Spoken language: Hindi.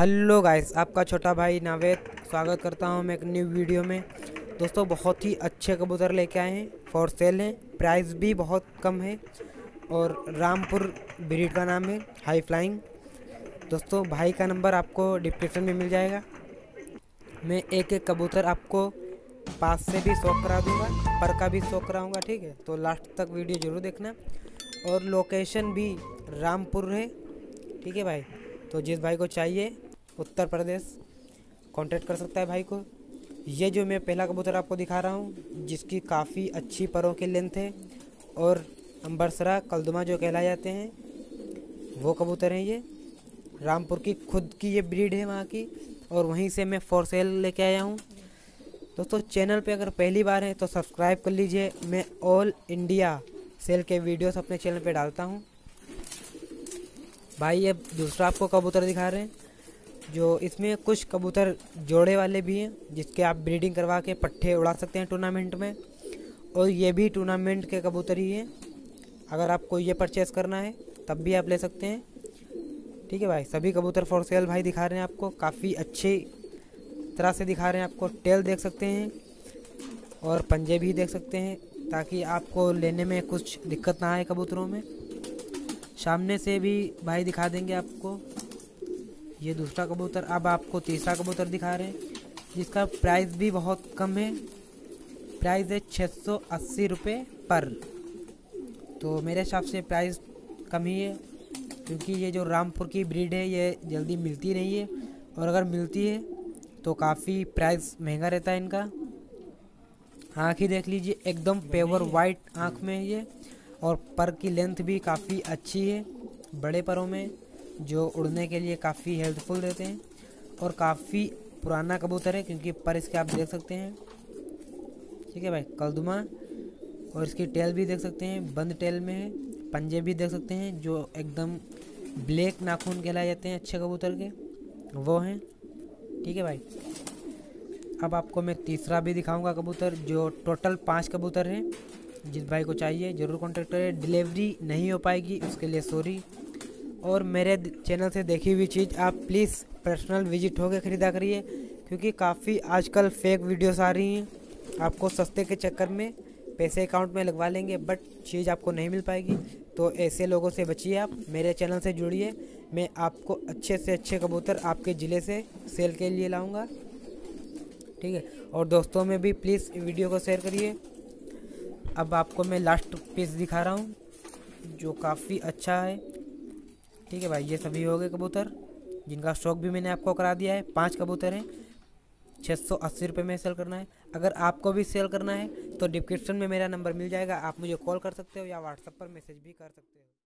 हेलो गाइस, आपका छोटा भाई नावेद स्वागत करता हूं मैं एक न्यू वीडियो में। दोस्तों, बहुत ही अच्छे कबूतर लेके आए हैं, फॉर सेल हैं, प्राइस भी बहुत कम है और रामपुर ब्रीड का नाम है हाई फ्लाइंग। दोस्तों, भाई का नंबर आपको डिस्क्रिप्शन में मिल जाएगा। मैं एक एक कबूतर आपको पास से भी शौक करा दूंगा, पर का भी शौक कराऊंगा, ठीक है? तो लास्ट तक वीडियो ज़रूर देखना। और लोकेशन भी रामपुर है, ठीक है भाई? तो जिस भाई को चाहिए उत्तर प्रदेश कांटेक्ट कर सकता है भाई को। ये जो मैं पहला कबूतर आपको दिखा रहा हूँ, जिसकी काफ़ी अच्छी परों की लेंथ है और अंबरसरा कलदुमा जो कहलाए जाते हैं, वो कबूतर हैं। ये रामपुर की खुद की ये ब्रीड है वहाँ की, और वहीं से मैं फॉर सेल लेके आया हूँ। दोस्तों, चैनल पे अगर पहली बार हैं तो सब्सक्राइब कर लीजिए। मैं ऑल इंडिया सेल के वीडियोस अपने चैनल पे डालता हूँ भाई। अब दूसरा आपको कबूतर दिखा रहे हैं, जो इसमें कुछ कबूतर जोड़े वाले भी हैं, जिसके आप ब्रीडिंग करवा के पट्ठे उड़ा सकते हैं टूर्नामेंट में। और ये भी टूर्नामेंट के कबूतर ही हैं। अगर आपको ये परचेस करना है तब भी आप ले सकते हैं, ठीक है भाई? सभी कबूतर फॉर सेल भाई दिखा रहे हैं आपको, काफ़ी अच्छी तरह से दिखा रहे हैं आपको। टेल देख सकते हैं और पंजे भी देख सकते हैं, ताकि आपको लेने में कुछ दिक्कत ना आए कबूतरों में। सामने से भी भाई दिखा देंगे आपको। ये दूसरा कबूतर। अब आपको तीसरा कबूतर दिखा रहे हैं, जिसका प्राइस भी बहुत कम है। प्राइस है 680 रुपये पर। तो मेरे हिसाब से प्राइस कम ही है, क्योंकि ये जो रामपुर की ब्रीड है ये जल्दी मिलती नहीं है, और अगर मिलती है तो काफ़ी प्राइस महंगा रहता है इनका। आँख ही देख लीजिए, एकदम पेवर वाइट आँख में है ये, और पर की लेंथ भी काफ़ी अच्छी है, बड़े परों में, जो उड़ने के लिए काफ़ी हेल्पफुल रहते हैं। और काफ़ी पुराना कबूतर है, क्योंकि पर इसके आप देख सकते हैं, ठीक है भाई? कलदुमा। और इसकी टेल भी देख सकते हैं, बंद टेल में है। पंजे भी देख सकते हैं, जो एकदम ब्लैक नाखून कहलाए जाते हैं अच्छे कबूतर के, वो हैं, ठीक है भाई? अब आपको मैं तीसरा भी दिखाऊंगा कबूतर, जो टोटल 5 कबूतर हैं। जिस भाई को चाहिए ज़रूर कॉन्टेक्ट करें। डिलीवरी नहीं हो पाएगी, उसके लिए सॉरी। और मेरे चैनल से देखी हुई चीज़ आप प्लीज़ पर्सनल विजिट होकर ख़रीदा करिए, क्योंकि काफ़ी आजकल फेक वीडियोस आ रही हैं। आपको सस्ते के चक्कर में पैसे अकाउंट में लगवा लेंगे, बट चीज़ आपको नहीं मिल पाएगी। तो ऐसे लोगों से बचिए, आप मेरे चैनल से जुड़िए। मैं आपको अच्छे से अच्छे कबूतर आपके ज़िले से सेल के लिए लाऊँगा, ठीक है? और दोस्तों में भी प्लीज़ वीडियो को शेयर करिए। अब आपको मैं लास्ट पीस दिखा रहा हूँ, जो काफ़ी अच्छा है, ठीक है भाई? ये सभी हो गए कबूतर, जिनका स्टॉक भी मैंने आपको करा दिया है। 5 कबूतर हैं, 680 रुपये में सेल करना है। अगर आपको भी सेल करना है तो डिस्क्रिप्शन में मेरा नंबर मिल जाएगा, आप मुझे कॉल कर सकते हो या व्हाट्सएप पर मैसेज भी कर सकते हो।